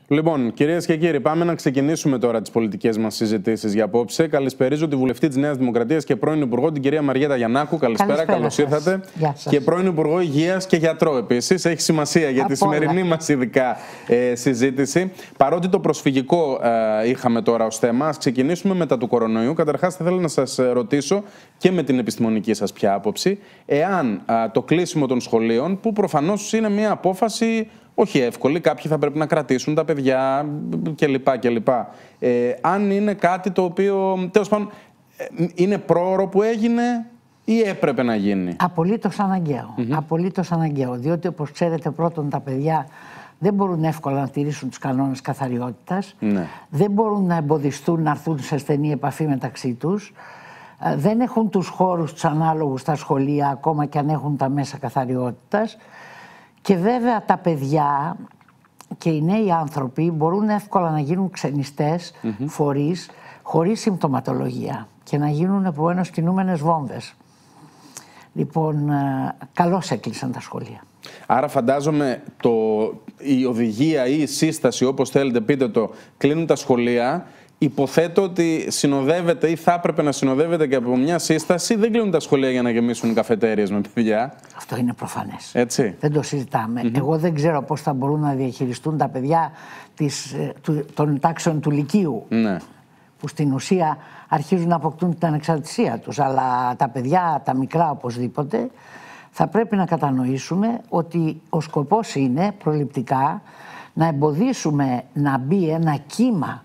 Λοιπόν, κυρίες και κύριοι, πάμε να ξεκινήσουμε τώρα τις πολιτικές μας συζητήσεις για απόψε. Καλησπερίζω τη βουλευτή της Νέας Δημοκρατίας και πρώην Υπουργό, την κυρία Μαριέτα Γιαννάκου. Καλησπέρα, καλώς ήρθατε. Και πρώην Υπουργό Υγείας και γιατρό επίσης. Έχει σημασία για τη σημερινή μας ειδικά συζήτηση. Παρότι το προσφυγικό είχαμε τώρα ως θέμα, ας ξεκινήσουμε μετά του κορονοϊού. Καταρχάς, θα ήθελα να σας ρωτήσω και με την επιστημονική σας πια άποψη, εάν το κλείσιμο των σχολείων, που προφανώς είναι μια απόφαση όχι εύκολη, κάποιοι θα πρέπει να κρατήσουν τα παιδιά κλπ. Αν είναι κάτι το οποίο, τέλος πάντων, είναι πρόωρο που έγινε ή έπρεπε να γίνει? Απολύτως αναγκαίο. Απολύτως αναγκαίο. Διότι, όπως ξέρετε, πρώτον τα παιδιά δεν μπορούν εύκολα να τηρήσουν τους κανόνες καθαριότητας. Δεν μπορούν να εμποδιστούν να έρθουν σε στενή επαφή μεταξύ τους. Δεν έχουν τους χώρους τους ανάλογους στα σχολεία, ακόμα και αν έχουν τα μέσα καθαριότητας. Και βέβαια τα παιδιά και οι νέοι άνθρωποι μπορούν εύκολα να γίνουν ξενιστές φορείς χωρίς συμπτωματολογία και να γίνουν επομένως κινούμενες βόμβες. Λοιπόν, καλώς έκλεισαν τα σχολεία. Άρα φαντάζομαι η οδηγία ή η σύσταση, όπως θέλετε πείτε το, κλείνουν τα σχολεία. Υποθέτω ότι συνοδεύεται ή θα έπρεπε να συνοδεύεται και από μια σύσταση. Δεν κλείνουν τα σχολεία για να γεμίσουν οι καφετέριες με παιδιά. Αυτό είναι προφανές. Έτσι. Δεν το συζητάμε. Εγώ δεν ξέρω πώς θα μπορούν να διαχειριστούν τα παιδιά των τάξεων του Λυκείου. Που στην ουσία αρχίζουν να αποκτούν την ανεξαρτησία τους. Αλλά τα παιδιά, τα μικρά οπωσδήποτε, θα πρέπει να κατανοήσουμε ότι ο σκοπός είναι προληπτικά να εμποδίσουμε να μπει ένα κύμα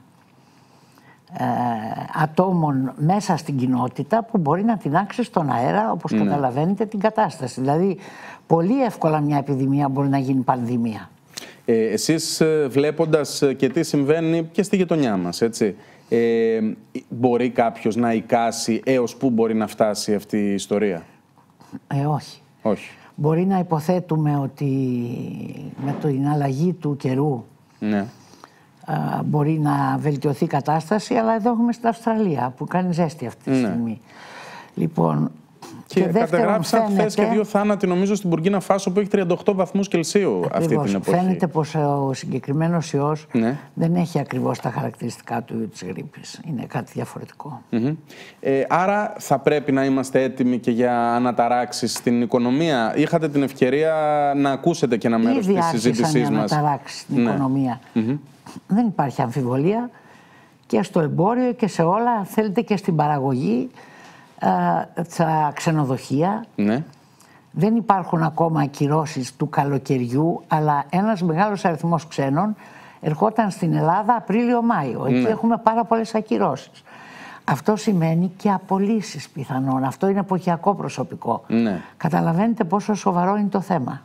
ατόμων μέσα στην κοινότητα που μπορεί να τεινάξει στον αέρα, όπως καταλαβαίνετε, την κατάσταση. Δηλαδή, πολύ εύκολα μια επιδημία μπορεί να γίνει πανδημία. Εσείς βλέποντας και τι συμβαίνει και στη γειτονιά μας, έτσι, μπορεί κάποιος να εικάσει έως πού μπορεί να φτάσει αυτή η ιστορία? Όχι. Μπορεί να υποθέτουμε ότι με την αλλαγή του καιρού μπορεί να βελτιωθεί η κατάσταση, αλλά εδώ έχουμε στην Αυστραλία που κάνει ζέστη αυτή τη στιγμή. Λοιπόν, και καταγράψαν χθες και 2 θάνατοι νομίζω στην Μπουρκίνα Φάσο που έχει 38 βαθμούς Κελσίου αυτή την εποχή. Φαίνεται πως ο συγκεκριμένος ιός δεν έχει ακριβώς τα χαρακτηριστικά του ιού της γρίπης. Είναι κάτι διαφορετικό. Άρα θα πρέπει να είμαστε έτοιμοι και για αναταράξεις στην οικονομία. Είχατε την ευκαιρία να ακούσετε και ένα μέρος της συζήτησής μας. Ήδη αναταράξεις στην οικονομία. Δεν υπάρχει αμφιβολία και στο εμπόριο και σε όλα, θέλετε και στην παραγωγή, στα ξενοδοχεία. Δεν υπάρχουν ακόμα ακυρώσεις του καλοκαιριού, αλλά ένας μεγάλος αριθμός ξένων ερχόταν στην Ελλάδα Απρίλιο-Μάιο. Εκεί έχουμε πάρα πολλές ακυρώσεις. Αυτό σημαίνει και απολύσεις πιθανόν. Αυτό είναι εποχιακό προσωπικό. Καταλαβαίνετε πόσο σοβαρό είναι το θέμα.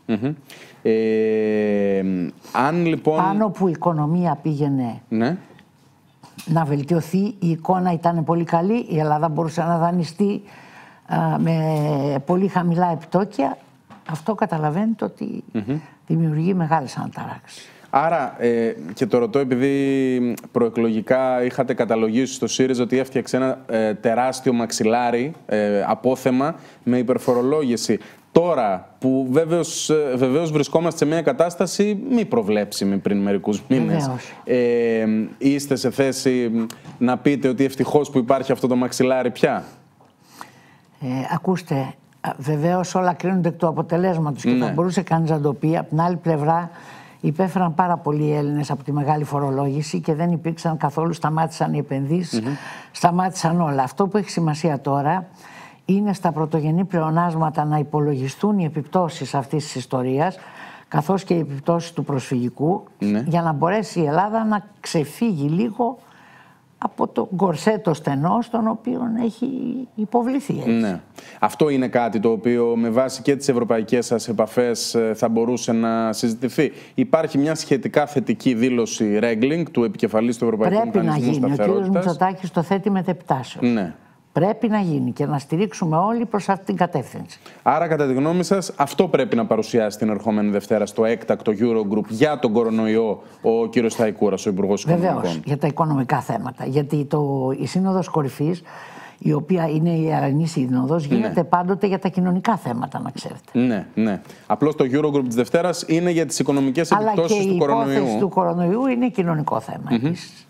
Αν λοιπόν... Πάνω που η οικονομία πήγαινε να βελτιωθεί, η εικόνα ήταν πολύ καλή, η Ελλάδα μπορούσε να δανειστεί με πολύ χαμηλά επιτόκια. Αυτό καταλαβαίνετε ότι δημιουργεί μεγάλες αναταράξεις. Άρα, και το ρωτώ επειδή προεκλογικά είχατε καταλογίσει στο ΣΥΡΙΖΑ ότι έφτιαξε ένα τεράστιο μαξιλάρι απόθεμα με υπερφορολόγηση. Τώρα που βεβαίως βρισκόμαστε σε μια κατάσταση μη προβλέψιμη πριν μερικούς μήνες, είστε σε θέση να πείτε ότι ευτυχώς που υπάρχει αυτό το μαξιλάρι πια? Ακούστε, βεβαίως όλα κρίνονται εκ του αποτελέσματος και θα μπορούσε κανείς να το πει. Από την άλλη πλευρά υπέφεραν πάρα πολλοί Έλληνες από τη μεγάλη φορολόγηση και δεν υπήρξαν καθόλου, σταμάτησαν οι επενδύσεις, σταμάτησαν όλα. Αυτό που έχει σημασία τώρα είναι στα πρωτογενή πλεονάσματα να υπολογιστούν οι επιπτώσεις αυτής της ιστορίας, καθώς και οι επιπτώσεις του προσφυγικού, για να μπορέσει η Ελλάδα να ξεφύγει λίγο από το κορσέτο στενό στον οποίο έχει υποβληθεί. Αυτό είναι κάτι το οποίο με βάση και τις ευρωπαϊκές σας επαφές θα μπορούσε να συζητηθεί. Υπάρχει μια σχετικά θετική δήλωση Ρέγκλινγκ, του επικεφαλής του Ευρωπαϊκού Μηχανισμού Σταθερότητας. Ο κ. Μητσοτάκης το θέτει μετεπτάσεως. Πρέπει να γίνει και να στηρίξουμε όλοι προς αυτή την κατεύθυνση. Άρα, κατά τη γνώμη σας, αυτό πρέπει να παρουσιάσει την ερχόμενη Δευτέρα στο έκτακτο Eurogroup για τον κορονοϊό ο κ. Σταϊκούρας, ο Υπουργός Οικονομικών? Βεβαίως, για τα οικονομικά θέματα. Γιατί η Σύνοδος Κορυφής η οποία είναι η ιερανή σύνοδος, γίνεται πάντοτε για τα κοινωνικά θέματα, να ξέρετε. Ναι, ναι. Απλώς το Eurogroup της Δευτέρας είναι για τις οικονομικές επιπτώσεις του κορονοϊού. Αλλά και η υπόθεση του κορονοϊού είναι κοινωνικό θέμα επίσης.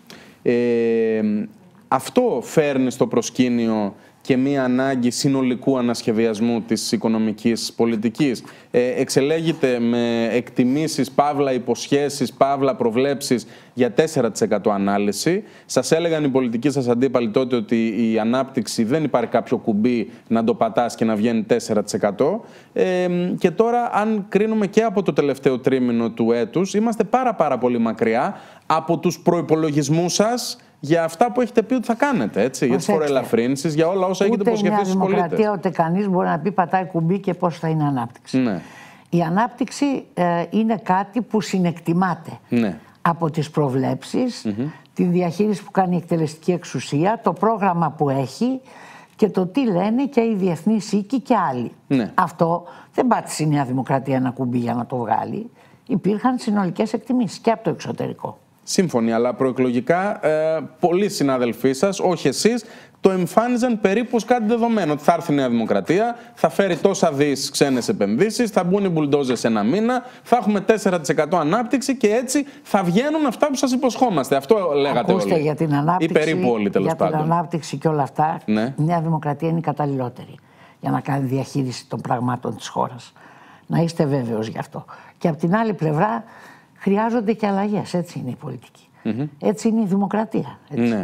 Αυτό φέρνει στο προσκήνιο και μία ανάγκη συνολικού ανασχεδιασμού της οικονομικής πολιτικής. Εξελέγεται με εκτιμήσεις, παύλα υποσχέσεις, παύλα προβλέψεις για 4% ανάλυση. Σας έλεγαν οι πολιτικοί σας αντίπαλοι τότε ότι η ανάπτυξη δεν υπάρχει κάποιο κουμπί να το πατάς και να βγαίνει 4%. Και τώρα, αν κρίνουμε και από το τελευταίο τρίμηνο του έτους, είμαστε πάρα πολύ μακριά από τους προϋπολογισμούς σας για αυτά που έχετε πει ότι θα κάνετε, έτσι, για τις φοροελαφρύνσεις, για όλα όσα έχετε υποσχεθεί στους πολίτες. Ούτε η Δημοκρατία, ούτε κανείς μπορεί να πει πατάει κουμπί και πώς θα είναι ανάπτυξη. Ναι. Η ανάπτυξη είναι κάτι που συνεκτιμάται από τις προβλέψεις, την διαχείριση που κάνει η εκτελεστική εξουσία, το πρόγραμμα που έχει και το τι λένε και οι διεθνείς οίκοι και άλλοι. Ναι. Αυτό δεν πάτησε η Νέα Δημοκρατία ένα κουμπί για να το βγάλει. Υπήρχαν συνολικές εκτιμήσεις και από το εξωτερικό. Σύμφωνοι, αλλά προεκλογικά πολλοί συνάδελφοί σας, όχι εσείς, το εμφάνιζαν περίπου ως κάτι δεδομένο. Ότι θα έρθει η Νέα Δημοκρατία, θα φέρει τόσα δις ξένες επενδύσεις, θα μπουν οι μπουλντόζες ένα μήνα, θα έχουμε 4% ανάπτυξη και έτσι θα βγαίνουν αυτά που σας υποσχόμαστε. Αυτό λέγατε όλοι. Για την ανάπτυξη, ή περίπου όλοι, τέλος πάντων. Για την ανάπτυξη και όλα αυτά, η Νέα Δημοκρατία είναι η καταλληλότερη για να κάνει διαχείριση των πραγμάτων της χώρας. Να είστε βέβαιος γι' αυτό. Και από την άλλη πλευρά, χρειάζονται και αλλαγές. Έτσι είναι η πολιτική. Έτσι είναι η δημοκρατία. Έτσι. Ναι.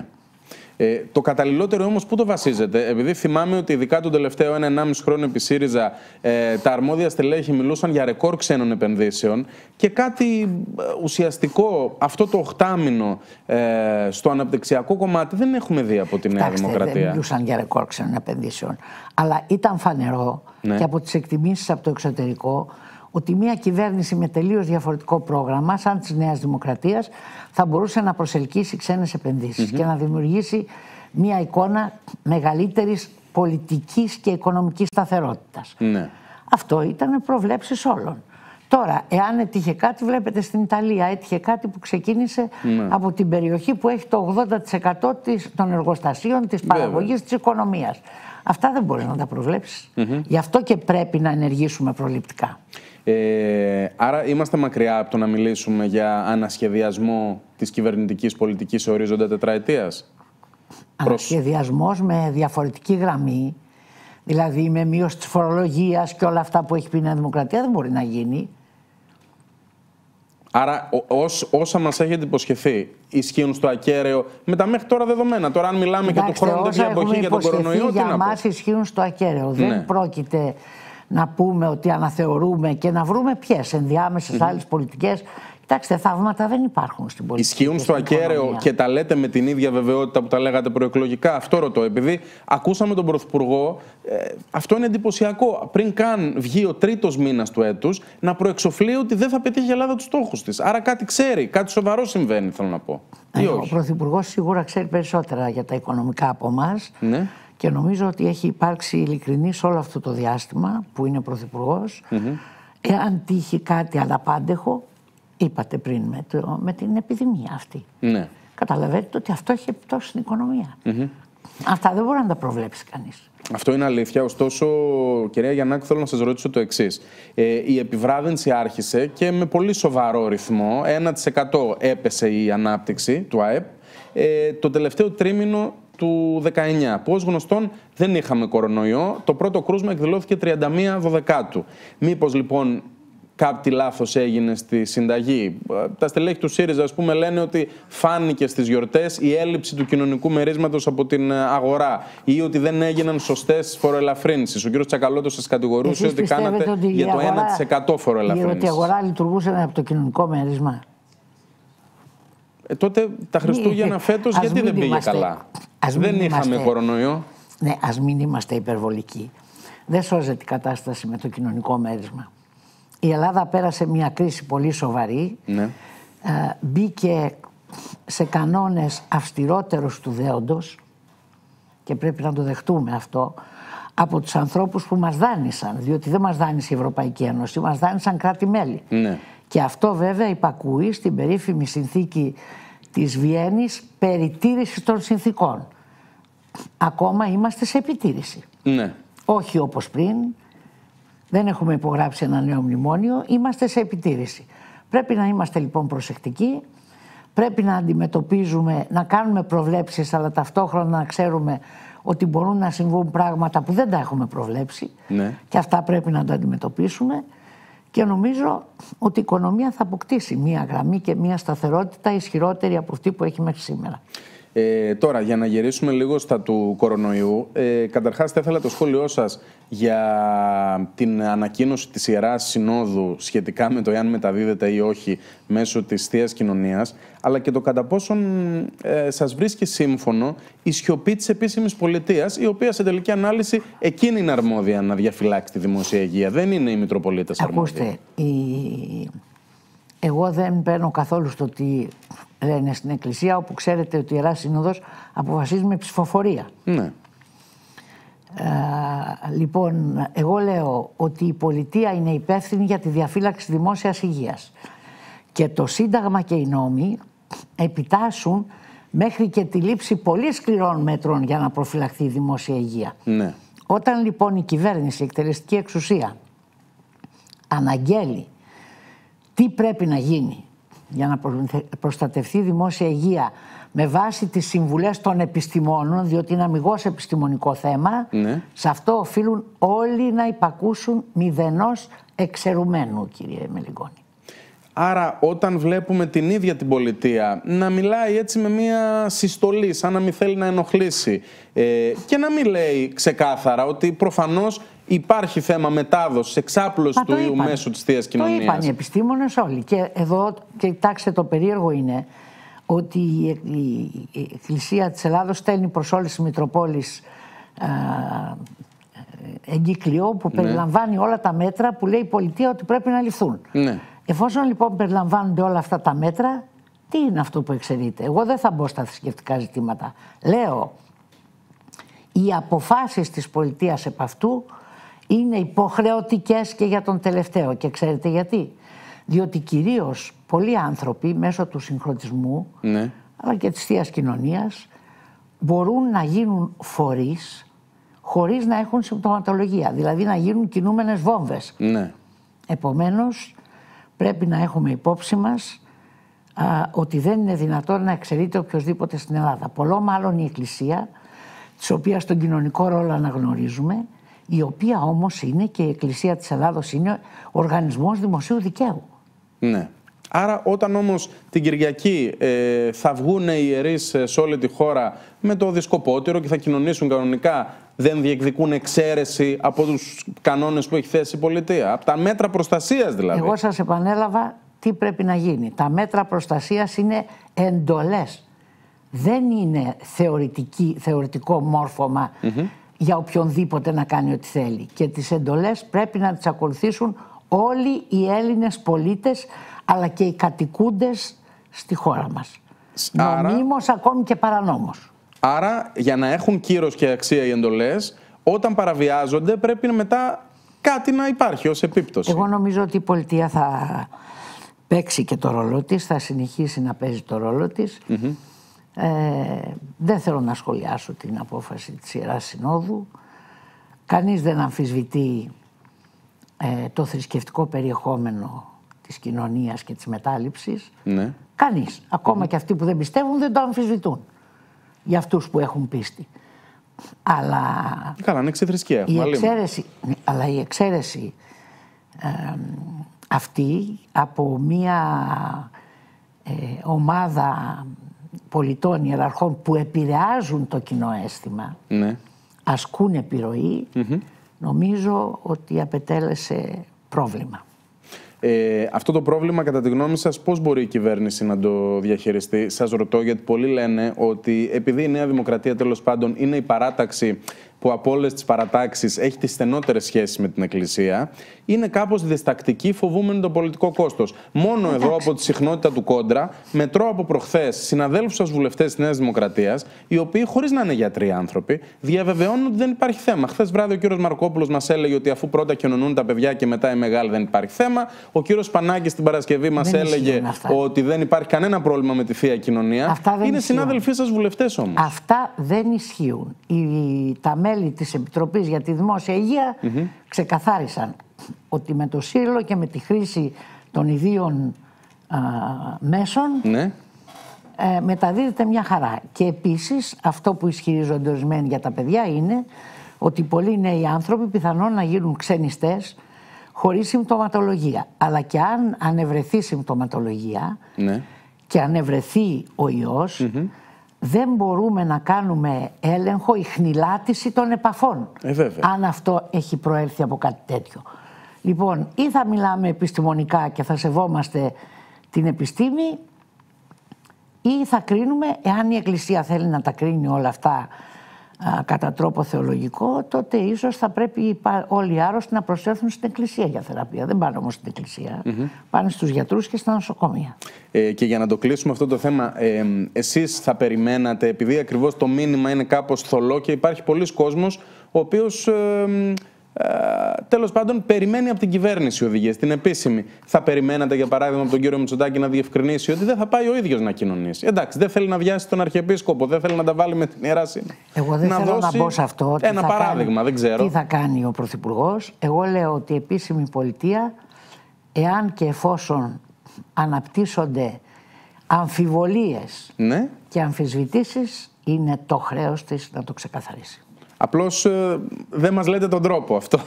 Το καταλληλότερο όμως πού το βασίζεται? Επειδή θυμάμαι ότι ειδικά τον τελευταίο 1,5 χρόνο επί ΣΥΡΙΖΑ τα αρμόδια στελέχη μιλούσαν για ρεκόρ ξένων επενδύσεων και κάτι ουσιαστικό αυτό το 8μηνο στο αναπτυξιακό κομμάτι δεν έχουμε δει από τη Νέα Δημοκρατία. Δεν μιλούσαν για ρεκόρ ξένων επενδύσεων. Αλλά ήταν φανερό και από τις εκτιμήσεις από το εξωτερικό ότι μια κυβέρνηση με τελείως διαφορετικό πρόγραμμα, σαν της Νέας Δημοκρατίας, θα μπορούσε να προσελκύσει ξένες επενδύσεις και να δημιουργήσει μια εικόνα μεγαλύτερης πολιτικής και οικονομικής σταθερότητας. Ναι. Αυτό ήταν προβλέψεις όλων. Τώρα, εάν έτυχε κάτι, βλέπετε στην Ιταλία, έτυχε κάτι που ξεκίνησε από την περιοχή που έχει το 80% των εργοστασίων, της παραγωγής, της οικονομίας. Αυτά δεν μπορείς να τα προβλέψεις. Γι' αυτό και πρέπει να ενεργήσουμε προληπτικά. Άρα είμαστε μακριά από το να μιλήσουμε για ανασχεδιασμό της κυβερνητικής πολιτικής σε ορίζοντα τετραετίας. Ανασχεδιασμός με διαφορετική γραμμή, δηλαδή με μείωση της φορολογίας και όλα αυτά που έχει πει η Νέα Δημοκρατία, δεν μπορεί να γίνει. Άρα όσα μας έχετε υποσχεθεί ισχύουν στο ακέραιο με τα μέχρι τώρα δεδομένα. Τώρα αν μιλάμε και του χρόνου τέτοια εποχή για τον κορονοϊό, για εμάς ισχύουν στο ακέραιο. Δεν πρόκειται να πούμε ότι αναθεωρούμε και να βρούμε ποιες ενδιάμεσες άλλες πολιτικές. Κοιτάξτε, θαύματα δεν υπάρχουν στην πολιτική. Ισχύουν στο ακέραιο και τα λέτε με την ίδια βεβαιότητα που τα λέγατε προεκλογικά? Αυτό ρωτώ. Επειδή ακούσαμε τον Πρωθυπουργό, αυτό είναι εντυπωσιακό. Πριν καν βγει ο τρίτος μήνας του έτους, να προεξοφλεί ότι δεν θα πετύχει η Ελλάδα τους στόχους της. Άρα κάτι ξέρει, κάτι σοβαρό συμβαίνει, θέλω να πω. Ο Πρωθυπουργός σίγουρα ξέρει περισσότερα για τα οικονομικά από εμάς. Ναι. Και νομίζω ότι έχει υπάρξει ειλικρινής όλο αυτό το διάστημα που είναι πρωθυπουργός. Εάν τύχει κάτι αναπάντεχο, είπατε πριν με την επιδημία αυτή. Ναι. Καταλαβαίνετε ότι αυτό έχει επιπτώσει στην οικονομία. Αυτά δεν μπορεί να τα προβλέψει κανείς. Αυτό είναι αλήθεια. Ωστόσο, κυρία Γιαννάκου, θέλω να σας ρωτήσω το εξής. Η επιβράδυνση άρχισε και με πολύ σοβαρό ρυθμό. 1% έπεσε η ανάπτυξη του ΑΕΠ. Το τελευταίο τρίμηνο του 19, που ως γνωστόν δεν είχαμε κορονοϊό. Το πρώτο κρούσμα εκδηλώθηκε 31 Δωδεκάτου. Μήπως λοιπόν κάτι λάθος έγινε στη συνταγή? Τα στελέχη του ΣΥΡΙΖΑ, ας πούμε, λένε ότι φάνηκε στις γιορτές η έλλειψη του κοινωνικού μερίσματος από την αγορά ή ότι δεν έγιναν σωστές φοροελαφρύνσεις. Ο κ. Τσακαλώτος σας κατηγορούσε ότι κάνατε για το 1% φοροελαφρύνσεις. Ότι η αγορά λειτουργούσε από το κοινωνικό μέρισμα. Τότε τα Χριστούγεννα φέτος γιατί δεν πήγε καλά? Δεν είχαμε κορονοϊό. Ναι, ας μην είμαστε υπερβολικοί. Δεν σώζεται η κατάσταση με το κοινωνικό μέρισμα. Η Ελλάδα πέρασε μια κρίση πολύ σοβαρή. Ναι. Μπήκε σε κανόνες αυστηρότερους του δέοντος και πρέπει να το δεχτούμε αυτό από τους ανθρώπους που μας δάνεισαν, διότι δεν μας δάνεισε η Ευρωπαϊκή Ένωση, μας δάνεισαν κράτη-μέλη. Ναι. Και αυτό βέβαια υπακούει στην περίφημη συνθήκη της Βιέννης περί τήρησης των συνθήκων. ακόμα είμαστε σε επιτήρηση. Ναι. Όχι όπως πριν, δεν έχουμε υπογράψει ένα νέο μνημόνιο, είμαστε σε επιτήρηση. Πρέπει να είμαστε λοιπόν προσεκτικοί, πρέπει να αντιμετωπίζουμε, να κάνουμε προβλέψεις, αλλά ταυτόχρονα να ξέρουμε ότι μπορούν να συμβούν πράγματα που δεν τα έχουμε προβλέψει, ναι, και αυτά πρέπει να τα αντιμετωπίσουμε, και νομίζω ότι η οικονομία θα αποκτήσει μία γραμμή και μία σταθερότητα ισχυρότερη από αυτή που έχει μέχρι σήμερα. Τώρα, για να γυρίσουμε λίγο στα του κορονοϊού, καταρχάς θα ήθελα το σχόλιο σας για την ανακοίνωση της Ιεράς Συνόδου σχετικά με το εάν μεταδίδεται ή όχι μέσω της Θείας Κοινωνίας, αλλά και το κατά πόσον σας βρίσκει σύμφωνο η σιωπή της επίσημης πολιτείας, η οποία σε τελική ανάλυση εκείνη είναι αρμόδια να διαφυλάξει τη δημόσια υγεία. Δεν είναι οι Μητροπολίτες αρμόδιοι. Ακούστε, εγώ δεν παίρνω καθόλου στο τι λένε στην Εκκλησία, όπου ξέρετε ότι η Ιερά Σύνοδος αποφασίζει με ψηφοφορία. Ναι. Λοιπόν, εγώ λέω ότι η πολιτεία είναι υπεύθυνη για τη διαφύλαξη δημόσιας υγείας. Και το Σύνταγμα και οι νόμοι επιτάσσουν μέχρι και τη λήψη πολύ σκληρών μέτρων για να προφυλαχθεί η δημόσια υγεία. Ναι. Όταν λοιπόν η κυβέρνηση, η εκτελεστική εξουσία, αναγγέλει τι πρέπει να γίνει για να προστατευτεί η δημόσια υγεία με βάση τις συμβουλές των επιστημόνων, διότι είναι αμιγώς επιστημονικό θέμα, ναι, σε αυτό οφείλουν όλοι να υπακούσουν μηδενός εξαιρουμένου, κύριε Μελιγώνη. Άρα όταν βλέπουμε την ίδια την πολιτεία να μιλάει έτσι με μια συστολή, σαν να μην θέλει να ενοχλήσει, και να μην λέει ξεκάθαρα ότι προφανώς υπάρχει θέμα μετάδοσης, εξάπλωση του ιού μέσω της Θείας Κοινωνίας. Το είπαν οι επιστήμονες όλοι. Και εδώ, κοιτάξτε, το περίεργο είναι ότι η Εκκλησία της Ελλάδος στέλνει προς όλες τις Μητροπόλεις εγκύκλιο που, ναι, περιλαμβάνει όλα τα μέτρα που λέει η πολιτεία ότι πρέπει να ληφθούν. Ναι. Εφόσον λοιπόν περιλαμβάνονται όλα αυτά τα μέτρα, τι είναι αυτό που εξαιρείται? Εγώ δεν θα μπω στα θρησκευτικά ζητήματα. Λέω, οι αποφάσεις της πολιτείας επ' αυτού είναι υποχρεωτικές και για τον τελευταίο. Και ξέρετε γιατί? Διότι κυρίως πολλοί άνθρωποι μέσω του συγχρονισμού, ναι, αλλά και της Θείας Κοινωνίας μπορούν να γίνουν φορείς χωρίς να έχουν συμπτωματολογία. Δηλαδή να γίνουν κινούμενες βόμβες. Ναι. Επομένως πρέπει να έχουμε υπόψη μας ότι δεν είναι δυνατόν να εξαιρείται οποιοσδήποτε στην Ελλάδα. Πολλό μάλλον η Εκκλησία, της οποίας τον κοινωνικό ρόλο αναγνωρίζουμε, η οποία όμως είναι και η Εκκλησία της Ελλάδος είναι οργανισμός δημοσίου δικαίου. Ναι. Άρα όταν όμως την Κυριακή θα βγουν οι ιερείς σε όλη τη χώρα με το δισκοπότηρο και θα κοινωνήσουν κανονικά, δεν διεκδικούν εξαίρεση από τους κανόνες που έχει θέσει η πολιτεία, από τα μέτρα προστασίας δηλαδή? Εγώ σας επανέλαβα τι πρέπει να γίνει. Τα μέτρα προστασίας είναι εντολές. Δεν είναι θεωρητικό μόρφωμα για οποιονδήποτε να κάνει ό,τι θέλει. Και τις εντολές πρέπει να τις ακολουθήσουν όλοι οι Έλληνες πολίτες, αλλά και οι κατοικούντες στη χώρα μας. Νομίμως, ακόμη και παρανόμως. Άρα, για να έχουν κύρος και αξία οι εντολές, όταν παραβιάζονται πρέπει μετά κάτι να υπάρχει ως επίπτωση. Εγώ νομίζω ότι η πολιτεία θα παίξει και το ρόλο της, θα συνεχίσει να παίζει το ρόλο της. Δεν θέλω να σχολιάσω την απόφαση της Ιεράς Συνόδου. Κανείς δεν αμφισβητεί το θρησκευτικό περιεχόμενο της κοινωνίας και της μετάληψης. Ναι. Κανείς. Ακόμα και αυτοί που δεν πιστεύουν δεν το αμφισβητούν. Για αυτούς που έχουν πίστη. Αλλά καλά, είναι ξεθρησκεία. Αλλά η εξαίρεση αυτή από μια ομάδα πολιτών, ιεραρχών που επηρεάζουν το κοινό αίσθημα, ναι, ασκούν επιρροή, νομίζω ότι απετέλεσε πρόβλημα. Αυτό το πρόβλημα, κατά τη γνώμη σας, πώς μπορεί η κυβέρνηση να το διαχειριστεί? Σας ρωτώ γιατί πολλοί λένε ότι επειδή η Νέα Δημοκρατία τέλος πάντων είναι η παράταξη που από όλες τις παρατάξεις έχει τις στενότερες σχέσεις με την Εκκλησία, είναι κάπως διστακτική, φοβούμενη το πολιτικό κόστος. Μόνο εδώ, από τη συχνότητα του κόντρα, μετρώ από προχθές συναδέλφους σας βουλευτές της Νέας Δημοκρατίας, οι οποίοι, χωρίς να είναι γιατροί άνθρωποι, διαβεβαιώνουν ότι δεν υπάρχει θέμα. Χθες βράδυ ο κύριος Μαρκόπουλος μας έλεγε ότι αφού πρώτα κοινωνούν τα παιδιά και μετά οι μεγάλοι, δεν υπάρχει θέμα. Ο κύριος Πανάκης την Παρασκευή μας έλεγε ότι δεν υπάρχει κανένα πρόβλημα με τη Θεία Κοινωνία. Είναι συνάδελφοί σας βουλευτές όμως. Αυτά δεν ισχύουν. Τα μέλη της Επιτροπής για τη Δημόσια Υγεία ξεκαθάρισαν ότι με το ΣΥΡΙΛΟ και με τη χρήση των ιδίων μέσων μεταδίδεται μια χαρά. Και επίσης αυτό που ισχυρίζονται ορισμένοι για τα παιδιά είναι ότι πολλοί νέοι άνθρωποι πιθανόν να γίνουν ξενιστές χωρίς συμπτωματολογία. Αλλά και αν ανεβρεθεί συμπτωματολογία και ανεβρεθεί ο ιός, δεν μπορούμε να κάνουμε έλεγχο ή χνηλάτιση των επαφών, αν αυτό έχει προέλθει από κάτι τέτοιο. Λοιπόν, ή θα μιλάμε επιστημονικά και θα σεβόμαστε την επιστήμη, ή θα κρίνουμε, εάν η Εκκλησία θέλει να τα κρίνει όλα αυτά κατά τρόπο θεολογικό, τότε ίσως θα πρέπει όλοι οι άρρωστοι να προσέλθουν στην Εκκλησία για θεραπεία. Δεν πάνε όμως στην Εκκλησία, πάνε στους γιατρούς και στα νοσοκομεία. Και για να το κλείσουμε αυτό το θέμα, εσείς θα περιμένατε, επειδή ακριβώς το μήνυμα είναι κάπως θολό και υπάρχει πολλής κόσμος ο οποίος τέλος πάντων περιμένει από την κυβέρνηση οδηγίες, την επίσημη. Θα περιμένατε, για παράδειγμα, από τον κύριο Μητσοτάκη να διευκρινίσει ότι δεν θα πάει ο ίδιος να κοινωνήσει? Εντάξει, δεν θέλει να βιάσει τον Αρχιεπίσκοπο, δεν θέλει να τα βάλει με την Ιερά Σύνοδο. Εγώ δεν θέλω να μπω σε αυτό. Ένα παράδειγμα, δεν ξέρω. Τι θα κάνει ο Πρωθυπουργός? Εγώ λέω ότι η επίσημη πολιτεία, εάν και εφόσον αναπτύσσονται αμφιβολίες και αμφισβητήσεις, είναι το χρέος της να το ξεκαθαρίσει. Απλώς δεν μας λέτε τον τρόπο αυτό.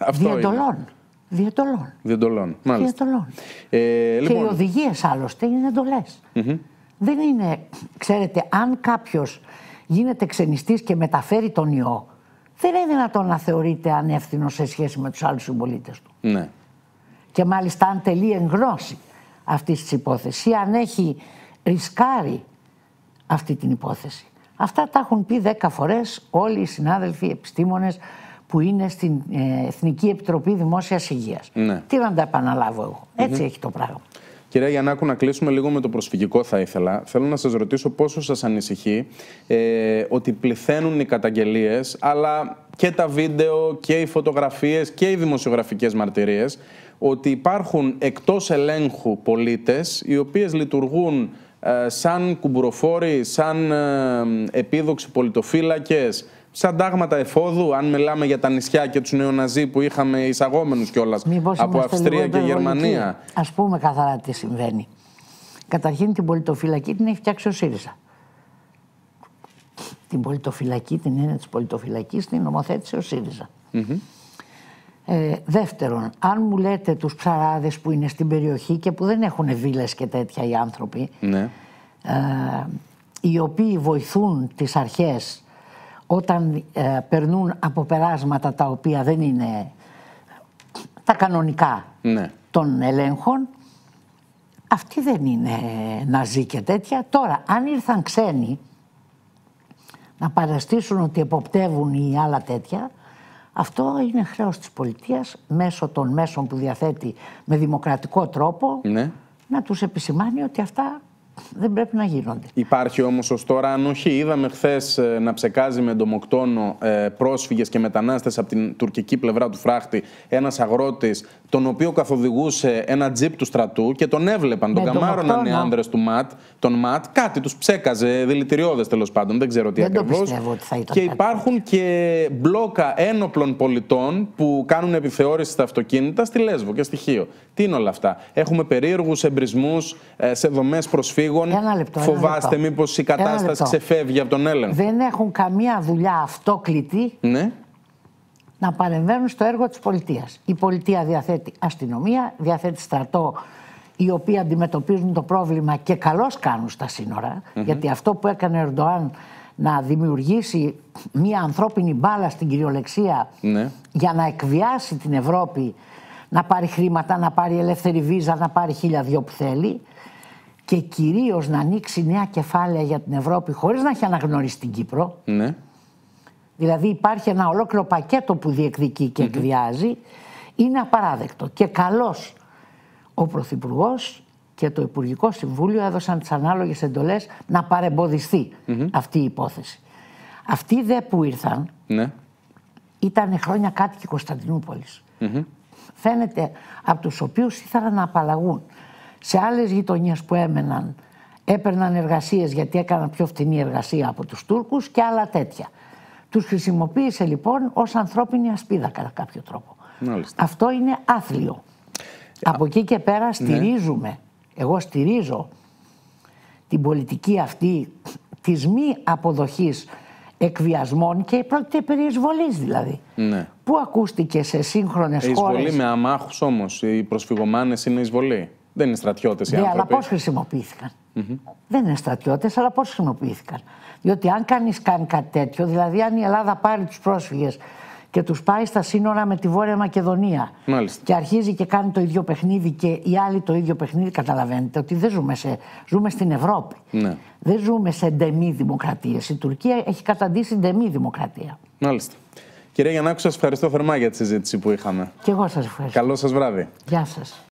Διεντολών. Μάλιστα. Και οι οδηγίες άλλωστε είναι εντολές. Δεν είναι, ξέρετε, αν κάποιος γίνεται ξενιστής και μεταφέρει τον ιό, δεν είναι δυνατόν να θεωρείται ανεύθυνος σε σχέση με τους άλλους συμπολίτες του. Ναι. Και μάλιστα αν τελεί εν γνώση αυτής της υπόθεσης ή αν έχει ρισκάρει αυτή την υπόθεση. Αυτά τα έχουν πει 10 φορές όλοι οι συνάδελφοι επιστήμονες που είναι στην Εθνική Επιτροπή Δημόσιας Υγείας. Τι να τα επαναλάβω εγώ. Έτσι έχει το πράγμα. Κυρία Γιαννάκου, να κλείσουμε λίγο με το προσφυγικό θα ήθελα. Θέλω να σας ρωτήσω πόσο σας ανησυχεί ότι πληθαίνουν οι καταγγελίες, αλλά και τα βίντεο και οι φωτογραφίες και οι δημοσιογραφικές μαρτυρίες, ότι υπάρχουν εκτός ελέγχου πολίτες οι οποίες λειτουργούν σαν κουμπουροφόροι, σαν επίδοξοι πολιτοφύλακες, σαν τάγματα εφόδου, αν μιλάμε για τα νησιά και τους νεοναζί που είχαμε εισαγόμενους κιόλας από Αυστρία και Γερμανία. Ας πούμε καθαρά τι συμβαίνει. Καταρχήν την πολιτοφυλακή την έχει φτιάξει ο ΣΥΡΙΖΑ. Την πολιτοφυλακή, την έννοια της πολιτοφυλακής την νομοθέτησε ο ΣΥΡΙΖΑ. Δεύτερον, αν μου λέτε τους ψαράδες που είναι στην περιοχή και που δεν έχουν βίλες και τέτοια οι άνθρωποι, οι οποίοι βοηθούν τις αρχές όταν περνούν από περάσματα τα οποία δεν είναι τα κανονικά των ελέγχων, αυτοί δεν είναι ναζί και τέτοια. Τώρα, αν ήρθαν ξένοι να παραστήσουν ότι εποπτεύουν ή άλλα τέτοια, αυτό είναι χρέος της πολιτείας μέσω των μέσων που διαθέτει με δημοκρατικό τρόπο να τους επισημάνει ότι αυτά δεν πρέπει να γίνονται. Υπάρχει όμως ως τώρα ανοχή. Είδαμε χθες να ψεκάζει με εντομοκτόνο πρόσφυγες και μετανάστες από την τουρκική πλευρά του φράχτη ένας αγρότης, τον οποίο καθοδηγούσε ένα τζιπ του στρατού και τον έβλεπαν, τον καμάρωναν οι άνδρες του ΜΑΤ, κάτι τους ψέκαζε, δηλητηριώδες τέλος πάντων, δεν ξέρω τι ακριβώς. Και υπάρχουν και μπλόκα ένοπλων πολιτών που κάνουν επιθεώρηση στα αυτοκίνητα στη Λέσβο και στη Χίο. Τι είναι όλα αυτά? Έχουμε περίεργους εμπρισμούς σε δομές προσφύγων. Φοβάστε μήπως η κατάσταση ξεφεύγει από τον έλεγχο? Δεν έχουν καμία δουλειά αυτόκλητη να παρεμβαίνουν στο έργο της πολιτείας. Η πολιτεία διαθέτει αστυνομία, διαθέτει στρατό, οι οποίοι αντιμετωπίζουν το πρόβλημα και καλώς κάνουν στα σύνορα, γιατί αυτό που έκανε ο Ερντοάν να δημιουργήσει μια ανθρώπινη μπάλα στην κυριολεξία για να εκβιάσει την Ευρώπη, να πάρει χρήματα, να πάρει ελεύθερη βίζα, να πάρει 1002 που θέλει, και κυρίως να ανοίξει νέα κεφάλαια για την Ευρώπη χωρίς να έχει αναγνωρίσει την Κύπρο, Δηλαδή υπάρχει ένα ολόκληρο πακέτο που διεκδικεί και εκβιάζει. Είναι απαράδεκτο. Και καλώς ο Πρωθυπουργός και το Υπουργικό Συμβούλιο έδωσαν τις ανάλογες εντολές να παρεμποδιστεί αυτή η υπόθεση. Αυτοί δε που ήρθαν ήταν χρόνια κάτοικοι Κωνσταντινούπολης. Φαίνεται από τους οποίους ήθελαν να απαλλαγούν. Σε άλλες γειτονιές που έμεναν έπαιρναν εργασίες γιατί έκαναν πιο φτηνή εργασία από τους Τούρκους και άλλα τέτοια. Τους χρησιμοποίησε λοιπόν ως ανθρώπινη ασπίδα κατά κάποιο τρόπο. Μάλιστα. Αυτό είναι άθλιο. Από εκεί και πέρα στηρίζουμε, εγώ στηρίζω την πολιτική αυτή της μη αποδοχής εκβιασμών και πρόκειται περί εισβολής δηλαδή. Που ακούστηκε σε σύγχρονες χώρες. Εισβολή με αμάχους όμως, οι προσφυγωμάνες είναι εισβολή. Δεν είναι στρατιώτες οι άνθρωποι. Αλλά πώς χρησιμοποιήθηκαν. Δεν είναι στρατιώτες, αλλά πώς χρησιμοποιήθηκαν. Διότι αν κανείς κάνει κάτι τέτοιο, δηλαδή αν η Ελλάδα πάρει τους πρόσφυγες και τους πάει στα σύνορα με τη Βόρεια Μακεδονία και αρχίζει και κάνει το ίδιο παιχνίδι και οι άλλοι το ίδιο παιχνίδι, καταλαβαίνετε ότι δεν ζούμε στην Ευρώπη. Δεν ζούμε σε ντεμή δημοκρατίες. Η Τουρκία έχει καταντήσει ντεμή δημοκρατία. Μάλιστα. Κυρία Γιαννάκου, σας ευχαριστώ θερμά για τη συζήτηση που είχαμε. Και εγώ σας ευχαριστώ. Καλό σας βράδυ. Γεια σας.